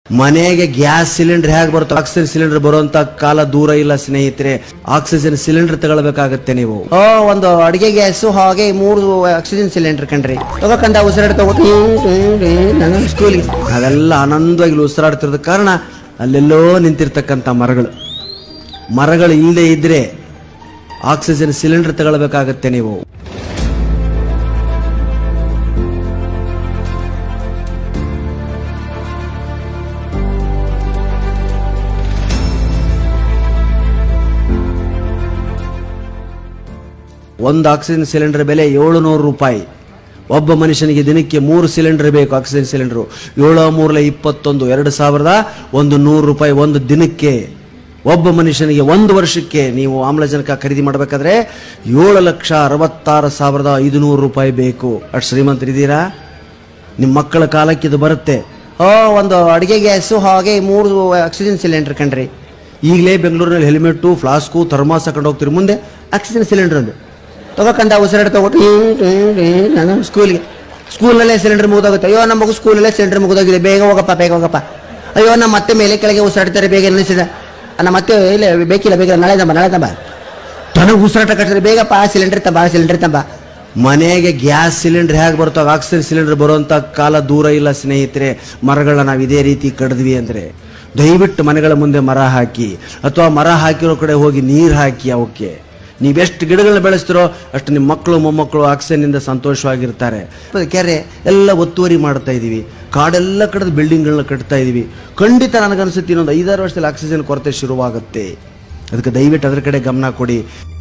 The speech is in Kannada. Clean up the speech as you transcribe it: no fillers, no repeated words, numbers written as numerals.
ಮನೆಗೆ ಗ್ಯಾಸ್ ಸಿಲಿಂಡರ್ ಹೇಗೆ ಬರುತ್ತೆ, ಆಕ್ಸಿಜನ್ ಸಿಲಿಂಡರ್ ಬರುವಂತ ಕಾಲ ದೂರ ಇಲ್ಲ ಸ್ನೇಹಿತರೆ. ಆಕ್ಸಿಜನ್ ಸಿಲಿಂಡರ್ ತಗೊಳ್ಬೇಕಾಗತ್ತೆ ನೀವು. ಒಂದು ಅಡಿಗೆ ಗ್ಯಾಸ್ ಹಾಗೆ 3 ಆಕ್ಸಿಜನ್ ಸಿಲಿಂಡರ್ ಕಂಡ್ರಿ ತಗೋಕಂತ ಉಸಿರಾಡ್ತಾ ಸ್ಕೂಲಿಗೆ ಅದೆಲ್ಲ ಆನಂದವಾಗಿ ಉಸಿರಾಡ್ತಿರೋದ ಕಾರಣ ಅಲ್ಲೆಲ್ಲೋ ನಿಂತಿರ್ತಕ್ಕಂಥ ಮರಗಳು ಇಲ್ಲದೆ ಇದ್ರೆ ಆಕ್ಸಿಜನ್ ಸಿಲಿಂಡರ್ ತಗೊಳ್ಬೇಕಾಗತ್ತೆ ನೀವು. ಒಂದು ಆಕ್ಸಿಜನ್ ಸಿಲಿಂಡರ್ ಬೆಲೆ 700 ರೂಪಾಯಿ. ಒಬ್ಬ ಮನುಷ್ಯನಿಗೆ ದಿನಕ್ಕೆ 3 ಸಿಲಿಂಡರ್ ಬೇಕು. ಆಕ್ಸಿಜನ್ ಸಿಲಿಂಡರ್ 7 3 21 100 ರೂಪಾಯಿ ಒಂದು ದಿನಕ್ಕೆ. ಒಬ್ಬ ಮನುಷ್ಯನಿಗೆ 1 ವರ್ಷಕ್ಕೆ ನೀವು ಆಮ್ಲಜನಕ ಖರೀದಿ ಮಾಡಬೇಕಾದ್ರೆ 7,66,500 ರೂಪಾಯಿ ಬೇಕು. ಅಷ್ಟು ಶ್ರೀಮಂತರಿದ್ದೀರಾ? ನಿಮ್ಮ ಮಕ್ಕಳ ಕಾಲಕ್ಕೆ ಇದು ಬರುತ್ತೆ. ಒಂದು ಅಡಿಗೆ ಗ್ಯಾಸ್ ಹಾಗೆ 3 ಆಕ್ಸಿಜನ್ ಸಿಲಿಂಡರ್ ಕಂಡ್ರಿ. ಈಗಲೇ ಬೆಂಗಳೂರಿನಲ್ಲಿ ಹೆಲ್ಮೆಟ್ಟು, ಫ್ಲಾಸ್ಕು, ಥರ್ಮಾಸ್ ಹಾಕೊಂಡು ಹೋಗ್ತೀರಿ, ಮುಂದೆ ಆಕ್ಸಿಜನ್ ಸಿಲಿಂಡರ್ ಅಂದು ತಗೋಕಂತ ಉಸಿರಾಡ್ತಾ ಸ್ಕೂಲ್ನಲ್ಲೇ ಸಿಲಿಂಡರ್ ಮುಗಿದೋಗುತ್ತೆ. ಅಯ್ಯೋ ನಮ್ಮ ಮಗು ಸ್ಕೂಲಲ್ಲೇ ಸಿಲಿಂಡರ್ ಮುಗಿದೋಗಿದೆ, ಬೇಗ ಹೋಗಪ್ಪ. ಅಯ್ಯೋ ನಮ್ಮ ಮತ್ತೆ ಮೇಲೆ ಕೆಳಗೆ ಉಸಿರಾಡ್ತಾರೆ, ಬೇಗ ಎನಿಸಿದ ನಮ್ಮ ಮತ್ತೆ ಇಲ್ಲ ಬೇಕಿಲ್ಲ, ಬೇಗ ನಾಳೆ ತಂಬ ತನಗೆ ಉಸಿರಾಟ ಕಟ್ಟಿದ್ರೆ ಬೇಗಪ್ಪ ಸಿಲಿಂಡರ್ ತಂಬ. ಮನೆಗೆ ಗ್ಯಾಸ್ ಸಿಲಿಂಡರ್ ಹೇಗೆ ಬರುತ್ತೋ ಆಕ್ಸಿಜನ್ ಸಿಲಿಂಡರ್ ಬರುವಂತ ಕಾಲ ದೂರ ಇಲ್ಲ ಸ್ನೇಹಿತರೆ. ಮರಗಳನ್ನ ನಾವು ಇದೇ ರೀತಿ ಕಡಿದ್ವಿ ಅಂದ್ರೆ ದಯವಿಟ್ಟು ಮನೆಗಳ ಮುಂದೆ ಮರ ಹಾಕಿ, ಅಥವಾ ಮರ ಹಾಕಿರೋ ಕಡೆ ಹೋಗಿ ನೀರು ಹಾಕಿ. ಅವಕ್ಕೆ ನೀವೆಷ್ಟು ಗಿಡಗಳನ್ನ ಬೆಳೆಸ್ತಿರೋ ಅಷ್ಟು ನಿಮ್ಮ ಮಕ್ಕಳು ಮೊಮ್ಮಕ್ಕಳು ಆಕ್ಸಿಜನ್ ಇಂದ ಸಂತೋಷವಾಗಿರ್ತಾರೆ. ಕೆರೆ ಎಲ್ಲ ಒತ್ತುವರಿ ಮಾಡ್ತಾ ಇದೀವಿ, ಕಾಡೆಲ್ಲ ಕಡಿದು ಬಿಲ್ಡಿಂಗ್ಗಳನ್ನ ಕಟ್ತಾ ಇದೀವಿ. ಖಂಡಿತ ನನಗನ್ಸುತ್ತೆ ಇನ್ನೊಂದು 5-6 ವರ್ಷದಲ್ಲಿ ಆಕ್ಸಿಜನ್ ಕೊರತೆ ಶುರುವಾಗುತ್ತೆ. ಅದಕ್ಕೆ ದಯವಿಟ್ಟು ಅದರ ಕಡೆ ಗಮನ ಕೊಡಿ.